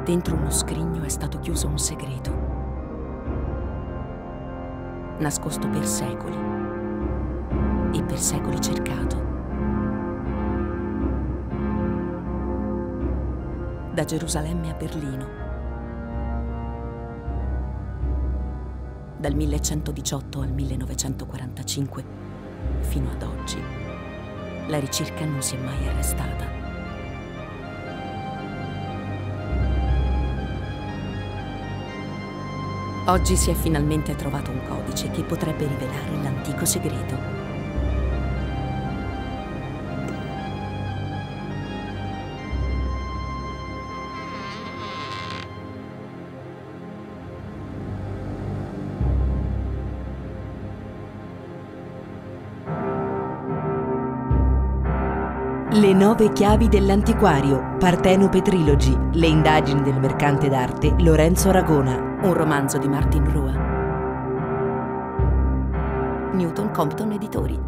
Dentro uno scrigno è stato chiuso un segreto, nascosto per secoli e per secoli cercato. Da Gerusalemme a Berlino, dal 1118 al 1945 fino ad oggi, la ricerca non si è mai arrestata. Oggi si è finalmente trovato un codice che potrebbe rivelare l'antico segreto. Le 9 chiavi dell'antiquario, Partenope Trilogy, le indagini del mercante d'arte Lorenzo Aragona. Un romanzo di Martin Rua. Newton Compton Editori.